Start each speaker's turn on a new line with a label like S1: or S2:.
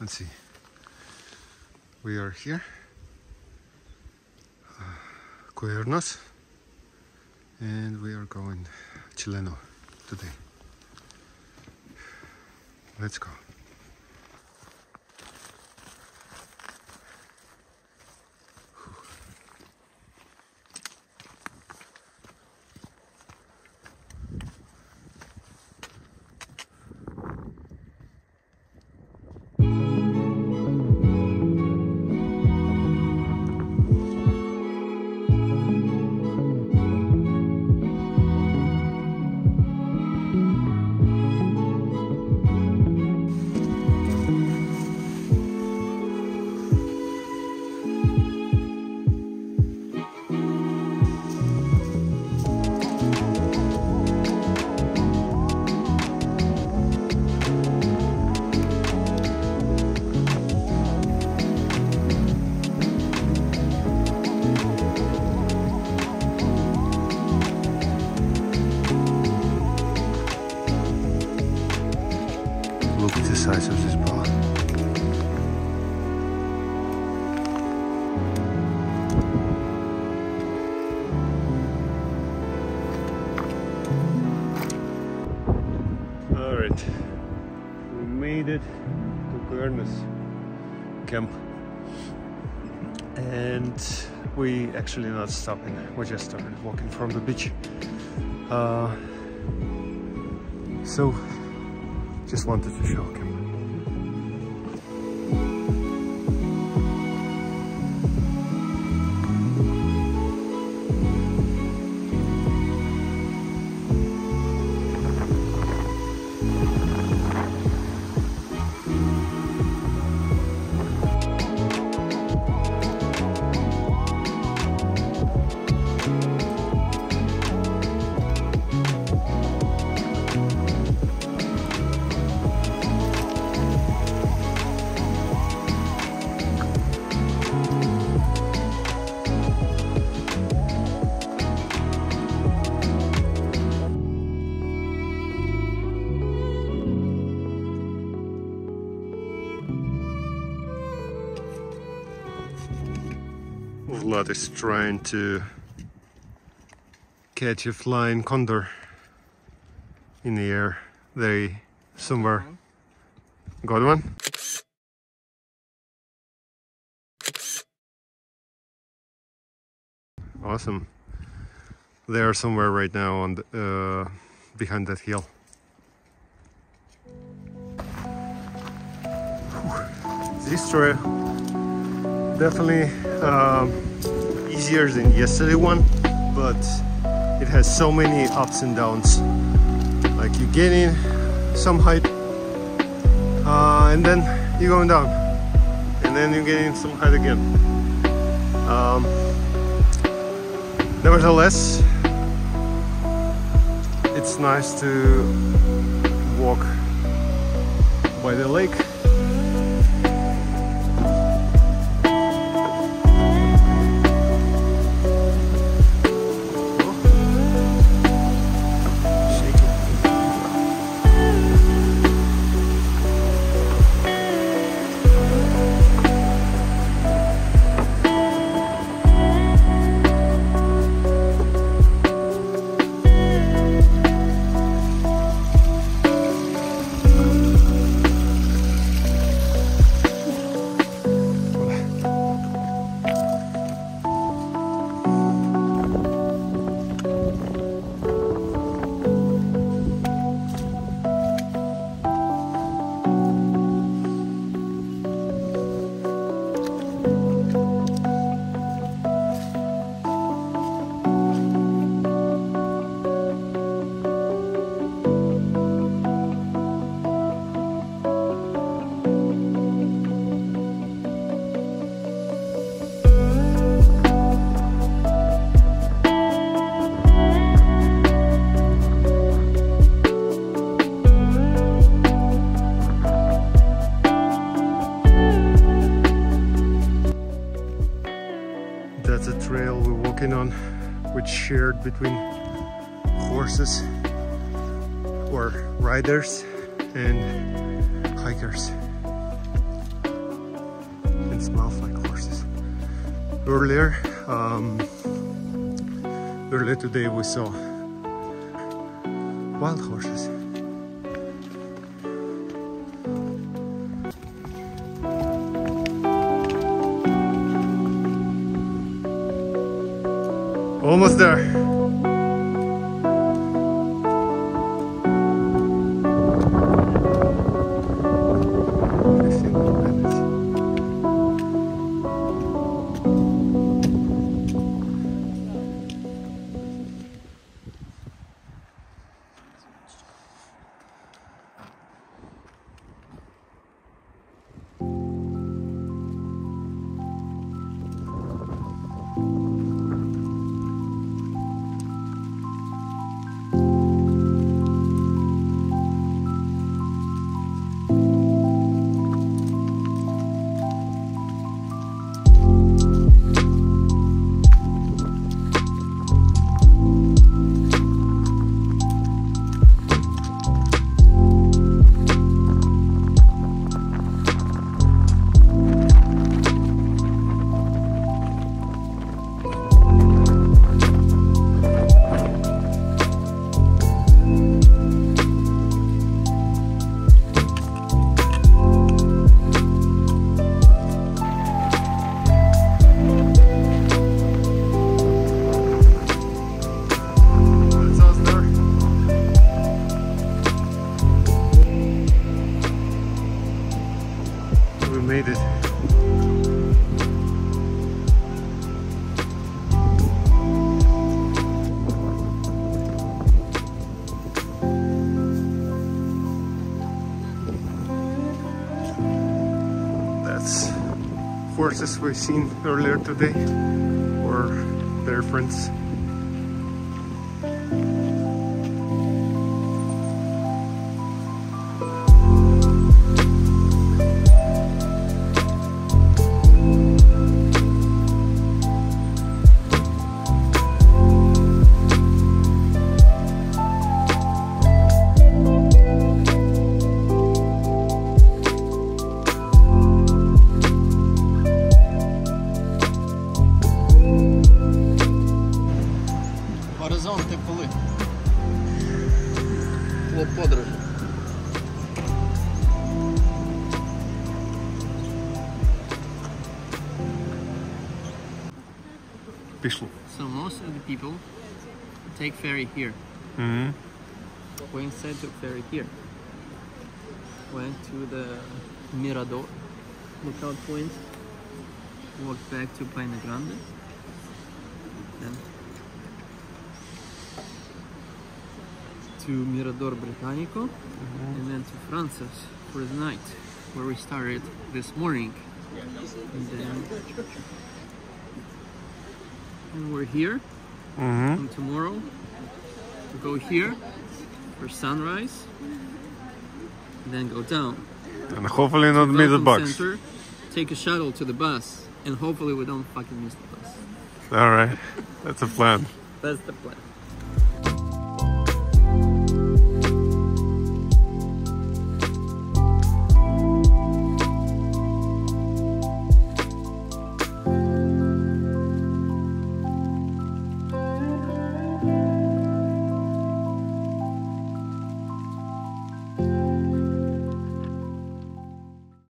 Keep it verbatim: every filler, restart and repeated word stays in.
S1: Let's see. We are here. Uh, Cuernos. And we are going Chileno today. Let's go. Look at the size of this pond. All right, we made it to Cuernos camp, and we actually not stopping. We just started walking from the beach. Uh, so. Just wanted to show him. Vlad is trying to catch a flying condor in the air. They somewhere got one. Awesome. They are somewhere right now on the, uh, behind that hill. Whew. This trail definitely um, easier than yesterday one, but it has so many ups and downs. Like you get in some height, uh, and then you're going down, and then you get in some height again. Um, nevertheless, it's nice to walk by the lake. That's a trail we're walking on, which shared between horses or riders and hikers. smells like horses. Earlier, um, earlier today we saw wild horses. Almost there. Made it. That's horses we've seen earlier today, or their friends.
S2: Горизонти коли? По подорожі.
S1: Пішло.
S2: So most of the people take ferry here.
S1: Mm-hmm.
S2: We instead took ferry here. Went to the Mirador lookout point. Walked back to Пайне Grande. Then to Mirador Britannico, mm-hmm. and then to Francés for the night, where we started this morning. And then and we're here,
S1: Mm-hmm.
S2: and tomorrow we go here for sunrise, and then go down.
S1: And hopefully not miss the
S2: Welcome
S1: bugs.
S2: Center, take a shuttle to the bus, and hopefully we don't fucking miss the bus.
S1: All right, that's a plan.
S2: That's the plan.